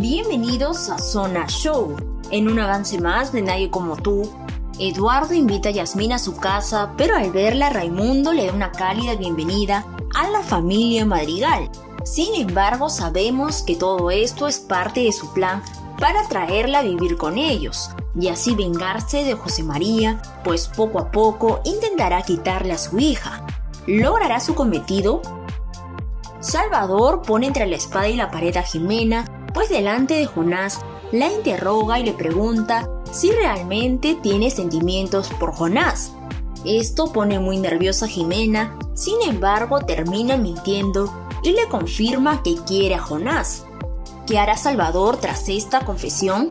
Bienvenidos a Zona Show. En un avance más de Nadie como tú, Eduardo invita a Yasmín a su casa, pero al verla Raimundo le da una cálida bienvenida a la familia Madrigal. Sin embargo, sabemos que todo esto es parte de su plan para traerla a vivir con ellos y así vengarse de José María, pues poco a poco intentará quitarle a su hija. ¿Logrará su cometido? Salvador pone entre la espada y la pared a Jimena, pues delante de Jonás la interroga y le pregunta si realmente tiene sentimientos por Jonás. Esto pone muy nerviosa a Jimena, sin embargo termina mintiendo y le confirma que quiere a Jonás. ¿Qué hará Salvador tras esta confesión?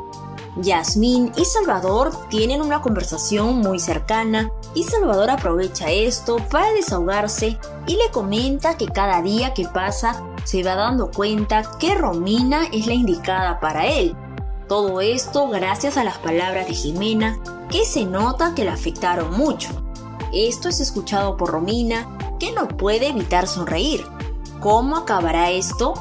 Yasmín y Salvador tienen una conversación muy cercana y Salvador aprovecha esto para desahogarse y le comenta que cada día que pasa se va dando cuenta que Romina es la indicada para él. Todo esto gracias a las palabras de Jimena, que se nota que la afectaron mucho. Esto es escuchado por Romina, que no puede evitar sonreír. ¿Cómo acabará esto?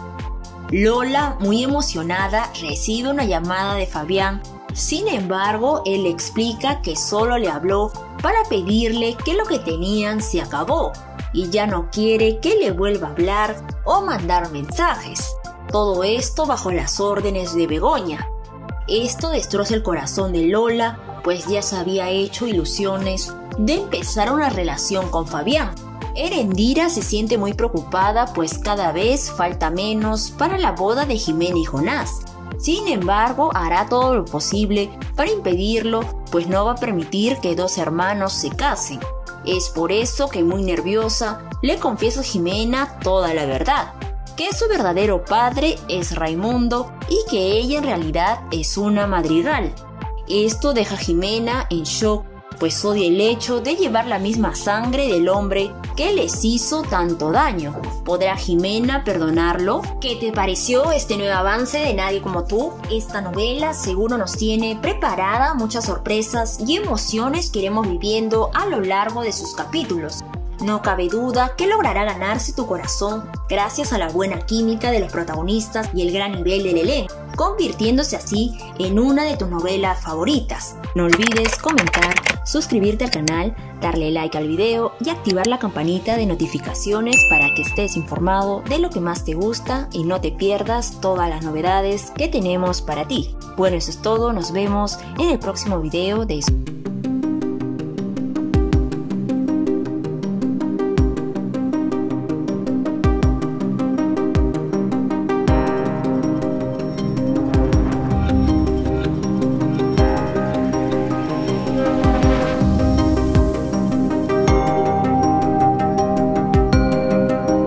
Lola, muy emocionada, recibe una llamada de Fabián. Sin embargo, él le explica que solo le habló para pedirle que lo que tenían se acabó y ya no quiere que le vuelva a hablar o mandar mensajes. Todo esto bajo las órdenes de Begoña. Esto destroza el corazón de Lola, pues ya se había hecho ilusiones de empezar una relación con Fabián. Erendira se siente muy preocupada, pues cada vez falta menos para la boda de Jimena y Jonás. Sin embargo, hará todo lo posible para impedirlo, pues no va a permitir que dos hermanos se casen. Es por eso que, muy nerviosa, le confiesa a Jimena toda la verdad, que su verdadero padre es Raimundo y que ella en realidad es una Madrigal. Esto deja a Jimena en shock, pues odia el hecho de llevar la misma sangre del hombre que les hizo tanto daño. ¿Podrá Jimena perdonarlo? ¿Qué te pareció este nuevo avance de Nadie como tú? Esta novela seguro nos tiene preparada muchas sorpresas y emociones que iremos viviendo a lo largo de sus capítulos. No cabe duda que logrará ganarse tu corazón gracias a la buena química de los protagonistas y el gran nivel del elenco, convirtiéndose así en una de tus novelas favoritas. No olvides comentar, suscribirte al canal, darle like al video y activar la campanita de notificaciones para que estés informado de lo que más te gusta y no te pierdas todas las novedades que tenemos para ti. Bueno, eso es todo, nos vemos en el próximo video de